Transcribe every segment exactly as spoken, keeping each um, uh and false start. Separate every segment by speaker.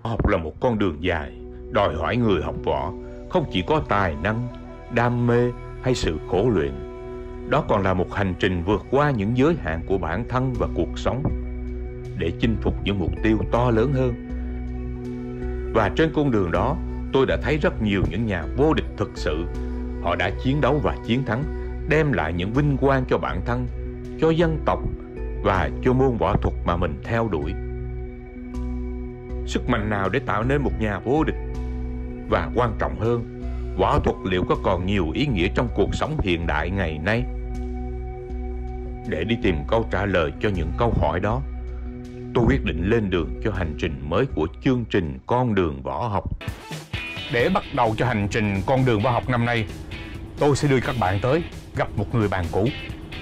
Speaker 1: Học là một con đường dài, đòi hỏi người học võ không chỉ có tài năng, đam mê hay sự khổ luyện. Đó còn là một hành trình vượt qua những giới hạn của bản thân và cuộc sống để chinh phục những mục tiêu to lớn hơn. Và trên con đường đó, tôi đã thấy rất nhiều những nhà vô địch thực sự. Họ đã chiến đấu và chiến thắng, đem lại những vinh quang cho bản thân, cho dân tộc và cho môn võ thuật mà mình theo đuổi. Sức mạnh nào để tạo nên một nhà vô địch? Và quan trọng hơn, võ thuật liệu có còn nhiều ý nghĩa trong cuộc sống hiện đại ngày nay? Để đi tìm câu trả lời cho những câu hỏi đó, tôi quyết định lên đường cho hành trình mới của chương trình Con đường võ học.
Speaker 2: Để bắt đầu cho hành trình Con đường võ học năm nay, tôi sẽ đưa các bạn tới gặp một người bạn cũ.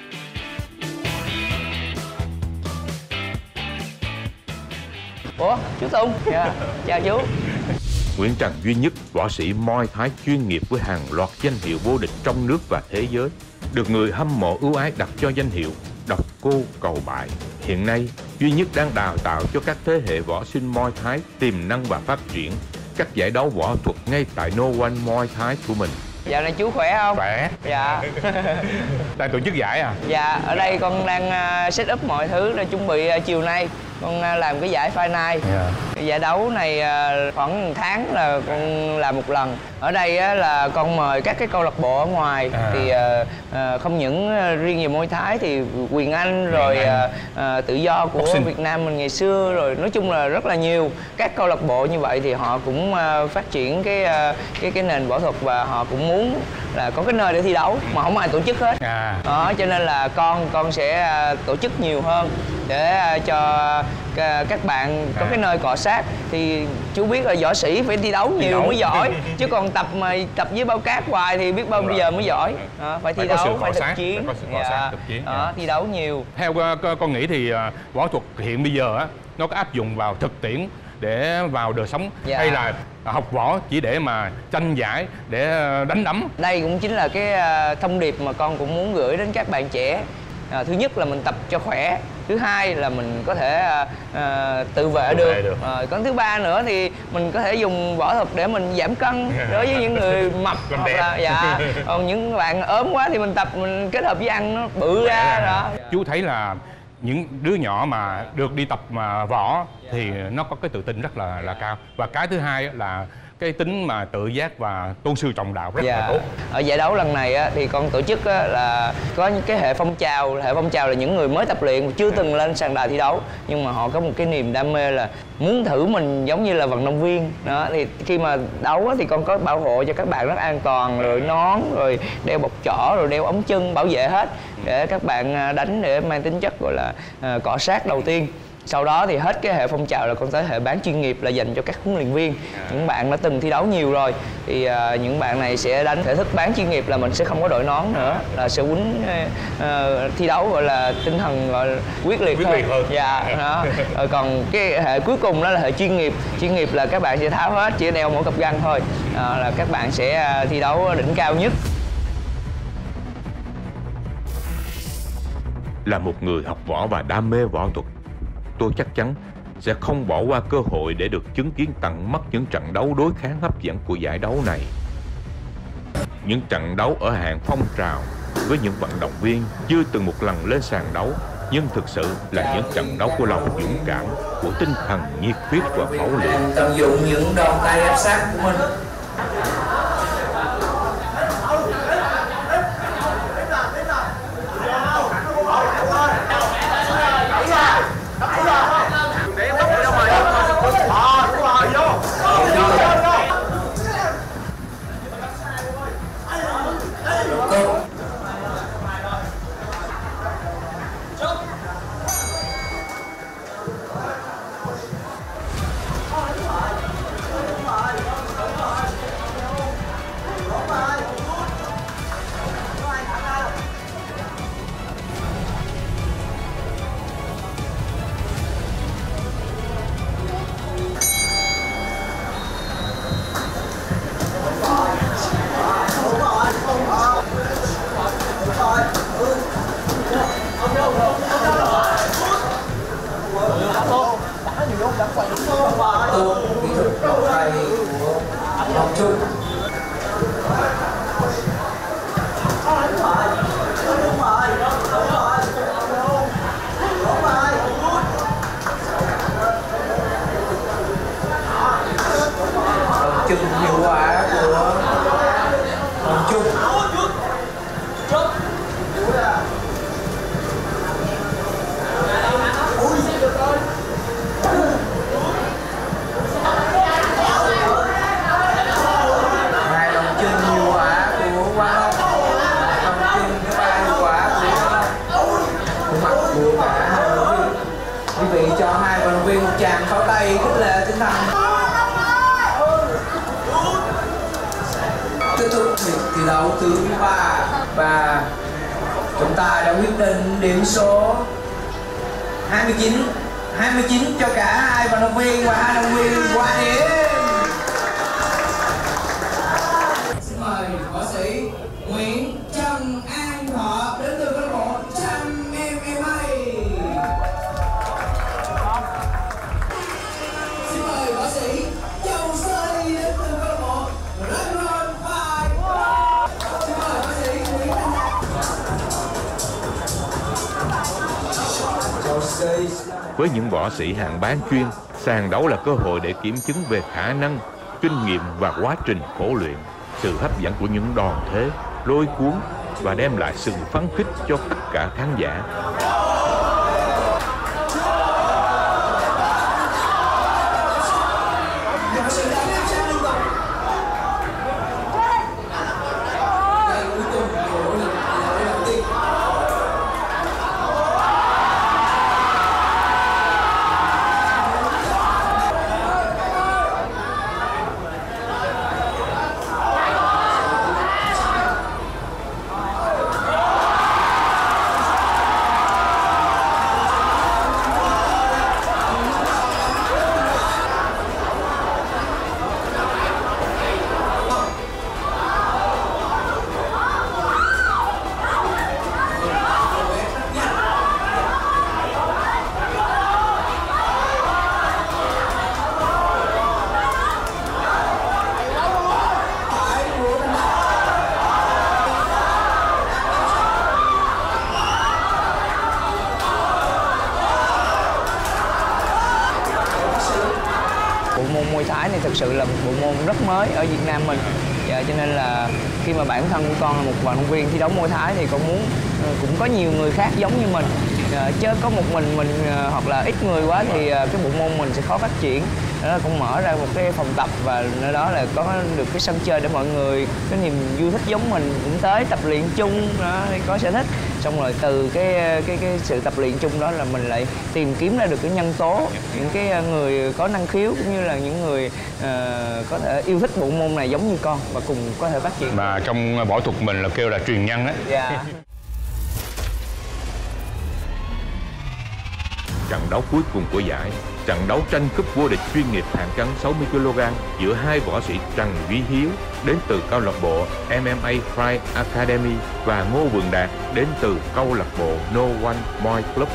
Speaker 3: Ủa, chú Tùng. Dạ, chào chú.
Speaker 1: Nguyễn Trần duy nhất, võ sĩ Muay Thái chuyên nghiệp với hàng loạt danh hiệu vô địch trong nước và thế giới, được người hâm mộ ưu ái đặt cho danh hiệu độc cô cầu bại. Hiện nay, duy nhất đang đào tạo cho các thế hệ võ sinh Muay Thái tiềm năng và phát triển các giải đấu võ thuật ngay tại No One Muay Thái của mình.
Speaker 3: Dạo này chú khỏe không?
Speaker 2: Khỏe.
Speaker 3: Dạ.
Speaker 2: Đang tổ chức giải à?
Speaker 3: Dạ, ở đây con đang uh, set up mọi thứ để chuẩn bị uh, chiều nay con uh, làm cái giải Final. Yeah. Cái giải đấu này uh, khoảng một tháng là con làm một lần. Ở đây uh, là con mời các cái câu lạc bộ ở ngoài. À. Thì uh, uh, không những uh, riêng về Muay Thái thì Quyền Anh rồi uh, uh, tự do của Boxing Việt Nam mình ngày xưa, rồi nói chung là rất là nhiều các câu lạc bộ như vậy thì họ cũng uh, phát triển cái uh, cái cái nền võ thuật và họ cũng muốn là có cái nơi để thi đấu mà không ai tổ chức hết. À. Đó, cho nên là con con sẽ tổ chức nhiều hơn để cho các bạn có à. cái nơi cọ sát. Thì chú biết là võ sĩ phải thi đấu nhiều thi đấu. mới giỏi chứ còn tập mà tập với bao cát hoài thì biết bao bây giờ mới giỏi. Đó, phải thi phải đấu, phải thực chiến. Phải có sự cọ sát, thực chiến. Đó, thi đấu nhiều.
Speaker 2: Theo con nghĩ thì võ thuật hiện bây giờ á nó có áp dụng vào thực tiễn để vào đời sống, dạ. hay là học võ chỉ để mà tranh giải, để đánh đấm?
Speaker 3: Đây cũng chính là cái thông điệp mà con cũng muốn gửi đến các bạn trẻ. À, thứ nhất là mình tập cho khỏe, thứ hai là mình có thể à, à, tự vệ tự được, được. À, còn thứ ba nữa thì mình có thể dùng võ thuật để mình giảm cân đối với những người mập hoặc là dạ còn những bạn ốm quá thì mình tập mình kết hợp với ăn nó bự ra đó.
Speaker 2: Chú thấy là những đứa nhỏ mà được đi tập mà võ thì nó có cái tự tin rất là là cao, và cái thứ hai là cái tính mà tự giác và tôn sư trọng đạo rất dạ. là tốt.
Speaker 3: Ở giải đấu lần này á, thì con tổ chức á, là có những cái hệ phong trào. Hệ phong trào là những người mới tập luyện chưa từng lên sàn đài thi đấu, nhưng mà họ có một cái niềm đam mê là muốn thử mình giống như là vận động viên đó. Thì khi mà đấu á, thì con có bảo hộ cho các bạn rất an toàn, rồi nón, rồi đeo bọc trỏ, rồi đeo ống chân bảo vệ hết để các bạn đánh để mang tính chất gọi là uh, cọ sát đầu tiên. Sau đó thì hết cái hệ phong trào là con tới hệ bán chuyên nghiệp là dành cho các huấn luyện viên. Những bạn đã từng thi đấu nhiều rồi thì uh, những bạn này sẽ đánh thể thức bán chuyên nghiệp là mình sẽ không có đội nón nữa, là sẽ quýnh uh, thi đấu gọi là tinh thần gọi là quyết liệt
Speaker 2: quyết
Speaker 3: hơn.
Speaker 2: liệt hơn.
Speaker 3: Dạ, đó. Rồi còn cái hệ cuối cùng đó là hệ chuyên nghiệp. Chuyên nghiệp là các bạn sẽ tháo hết, chỉ đeo mỗi cặp găng thôi. Uh, là các bạn sẽ thi đấu đỉnh cao nhất.
Speaker 1: Là một người học võ và đam mê võ thuật, tôi chắc chắn sẽ không bỏ qua cơ hội để được chứng kiến tận mắt những trận đấu đối kháng hấp dẫn của giải đấu này. Những trận đấu ở hạng phong trào với những vận động viên chưa từng một lần lên sàn đấu, nhưng thực sự là những trận đấu của lòng dũng cảm, của tinh thần nhiệt huyết và mẫu luyện.
Speaker 3: Tận dụng những đòn tay áp sát của mình.
Speaker 4: một tay của Ngọc Trung. Chừng hiệu quả của Ngọc Trung. Hai đồng chân hiệu quả của Quang Long. Đồng chân thứ ba hiệu quả của của mặt của cả hai vận động viên. Quý vị cho hai vận động viên một tràng pháo tay khích lệ tinh thần. Kết thúc thi đấu thứ ba và chúng ta đã quyết định điểm số hai mươi chín hai mươi chín cho cả hai vận động viên và hai vận động viên qua điểm. Xin mời võ sĩ Nguyễn Trần An Thọ đến từ câu lạc bộ Trâm em em a. Xin mời võ sĩ Châu Sơi đến từ câu lạc bộ Dragon Fight. Xin mời võ sĩ Nguyễn Trần Châu Sơi.
Speaker 1: Với những võ sĩ hạng bán chuyên, sàn đấu là cơ hội để kiểm chứng về khả năng, kinh nghiệm và quá trình khổ luyện. Sự hấp dẫn của những đòn thế, lôi cuốn và đem lại sự phấn khích cho tất cả khán giả.
Speaker 3: Bộ môn Muay Thái này thực sự là một bộ môn rất mới ở Việt Nam mình. Dạ, cho nên là khi mà bản thân của con là một vận động viên thi đấu Muay Thái thì con muốn cũng có nhiều người khác giống như mình. À, chứ có một mình mình hoặc là ít người quá thì cái bộ môn mình sẽ khó phát triển. Đó là con mở ra một cái phòng tập và nơi đó là có được cái sân chơi để mọi người có niềm vui thích giống mình cũng tới tập luyện chung đó, có sở thích. Xong rồi từ cái cái cái sự tập luyện chung đó là mình lại tìm kiếm ra được cái nhân tố, những cái người có năng khiếu cũng như là những người uh, có thể yêu thích bộ môn này giống như con và cùng có thể phát triển.
Speaker 2: Mà trong võ thuật mình là kêu là truyền nhân á.
Speaker 3: Dạ.
Speaker 1: Trận đấu cuối cùng của giải, trận đấu tranh cúp vô địch chuyên nghiệp hạng cân sáu mươi ki lô gam giữa hai võ sĩ Trần Duy Hiếu đến từ câu lạc bộ em em a Fight Academy và Ngô Vượng Đạt đến từ câu lạc bộ No One Muay Club.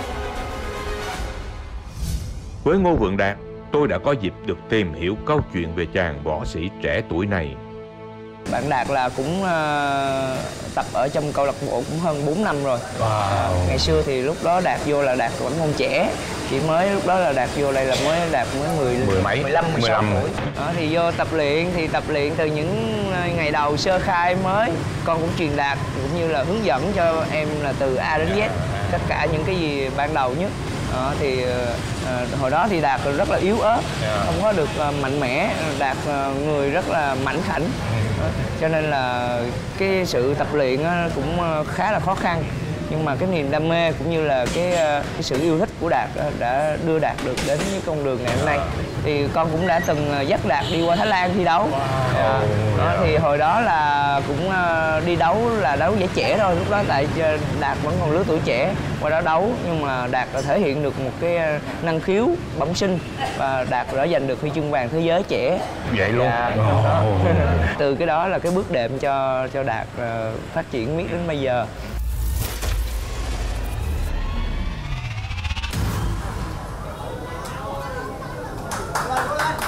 Speaker 1: Với Ngô Vượng Đạt, tôi đã có dịp được tìm hiểu câu chuyện về chàng võ sĩ trẻ tuổi này.
Speaker 3: Bạn Đạt là cũng uh, tập ở trong câu lạc bộ cũng hơn bốn năm rồi. Wow. Uh, ngày xưa thì lúc đó Đạt vô là Đạt vẫn còn trẻ, chỉ mới lúc đó là Đạt vô đây là mới Đạt mới mười
Speaker 2: mười mấy,
Speaker 3: mười lăm, mười sáu tuổi. Đó, thì vô tập luyện thì tập luyện từ những ngày đầu sơ khai mới, con cũng truyền đạt cũng như là hướng dẫn cho em là từ A đến Z tất cả những cái gì ban đầu nhất. Đó, thì uh, hồi đó thì Đạt rất là yếu ớt, yeah. không có được uh, mạnh mẽ, Đạt uh, người rất là mảnh khảnh, đó, cho nên là cái sự tập luyện uh, cũng uh, khá là khó khăn. Nhưng mà cái niềm đam mê cũng như là cái, uh, cái sự yêu thích của Đạt uh, đã đưa Đạt được đến với con đường ngày hôm nay. Thì con cũng đã từng uh, dắt Đạt đi qua Thái Lan thi đấu. Wow. Đó, đó, thì hồi đó là cũng uh, đi đấu là đấu giải trẻ thôi, lúc đó tại Đạt vẫn còn lứa tuổi trẻ qua đó đấu, nhưng mà Đạt đã thể hiện được một cái năng khiếu bẩm sinh và Đạt đã giành được huy chương vàng thế giới trẻ.
Speaker 2: Vậy luôn.
Speaker 3: Dạ, oh. Từ cái đó là cái bước đệm cho cho Đạt uh, phát triển miết đến bây giờ.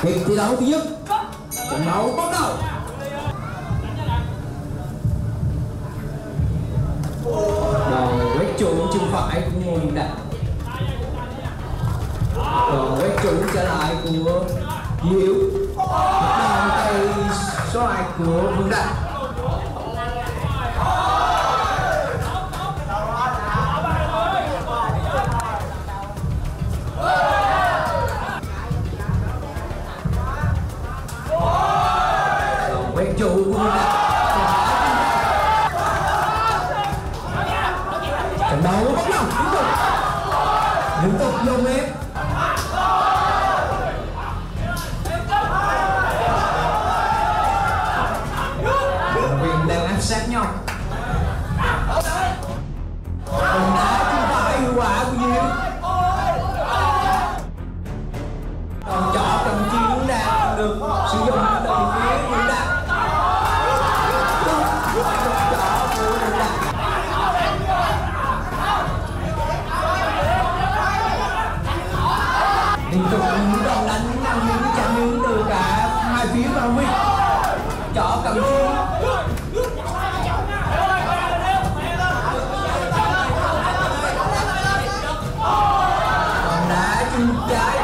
Speaker 4: Việc thi đấu thứ nhất, trận đấu bắt đầu. Đòn quét trúng chân phải của Ngô Huyền Đạt. Đòn quét trúng trở lại của Duy Hiếu. Đòn tay số hai của Vương Đạt. Đòn quét trụ của Vương Đạt. Trận đấu bắt đầu tiếp tục liên tục dồn ép. Đội viên đang áp sát nhau. Đòn đá chân phải hiệu quả của Duy Hiếu. Đòn chỏ cầm chi Vương Đạt được sử dụng từ phía Vương Đạt. Liên tục những đòn đánh nhanh những chạm đứng từ cả hai phía vào huy. Chỏ cầm chi. Đòn đá chân trái.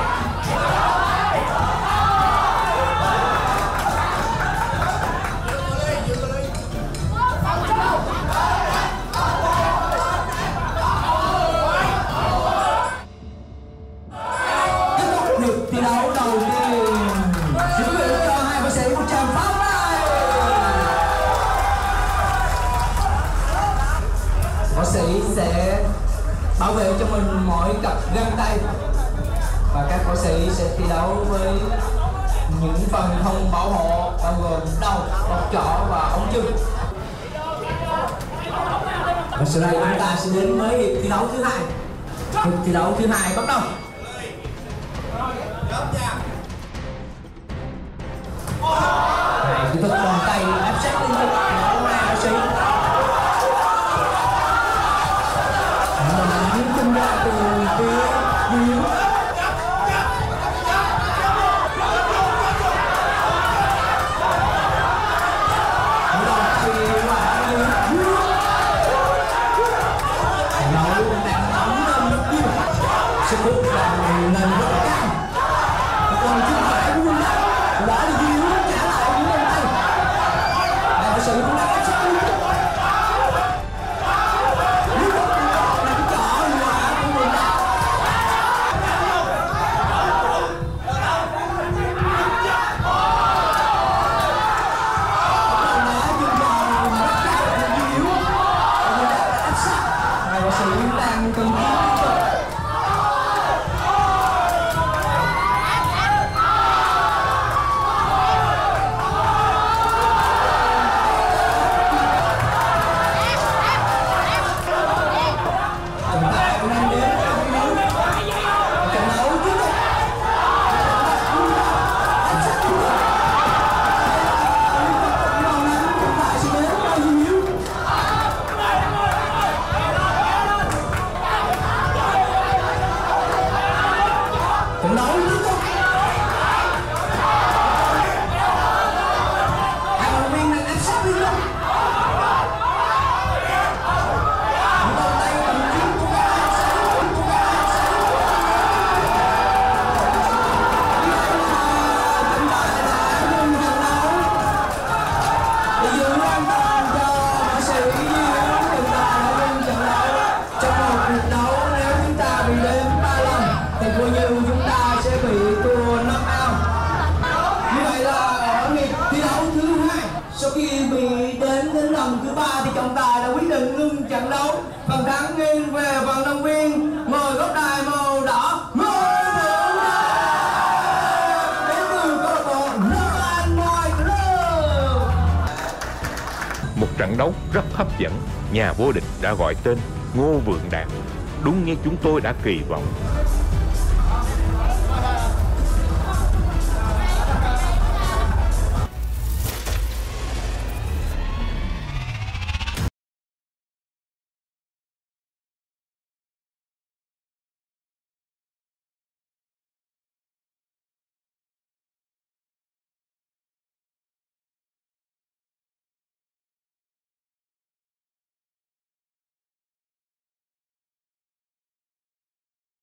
Speaker 4: Thi đấu đầu tiên xin quý vị cho hai bác sĩ một tràng pháo tay. Bác sĩ sẽ bảo vệ cho mình mỗi cặp găng tay và các bác sĩ sẽ thi đấu với những phần không bảo hộ bao gồm đầu, bọc trỏ và ống chân. Và sau đây chúng ta sẽ đến với hiệp thi đấu thứ hai. Hiệp thi đấu thứ hai bắt đầu. Kỹ thuật đòn tay áp sát liên tục của hai bác sĩ. Những chân ra từ phía Duy Hiếu. Đòn tay quả Duy Hiếu. Nó luôn đang nóng lên rất nhiều. Sức hút đang lên rất cao. Còn chân phải của Vương Đạt đã được Duy Hiếu trả lại những đòn tay. Hai bác sĩ cũng đang áp sát liên tục. Liên tục đánh trỏ hiệu quả của Vương Đạt. Đòn đá chân tròn rất cao của Duy Hiếu. Vương Đạt đã áp sát. Hai bác sĩ đang cần thiết liên tục. Trận đấu liên tục. Hai vận động viên đang áp sát liên tục. Những đòn tay cầm kiếm của các bác sĩ, của các bác sĩ. Chúng ta đã ngừng trận đấu để giữ an toàn cho bác sĩ Duy Hiếu. Chúng ta đã ngừng trận đấu. Trong một cuộc đấu nếu chúng ta bị đếm ba lần thì coi như chúng ta sẽ bị thua knock out. Như vậy là ở hiệp thi đấu thứ hai, sau khi bị đến đến lần thứ ba thì trọng tài đã quyết định ngưng trận đấu. Phần thắng nghiêng về vận động viên mời góc đài màu đỏ Ngô Vượng Đạt đến từ câu lạc bộ Novan Boy Club.
Speaker 1: Một trận đấu rất hấp dẫn. Nhà vô địch đã gọi tên Ngô Vượng Đạt. Đúng như chúng tôi đã kỳ vọng.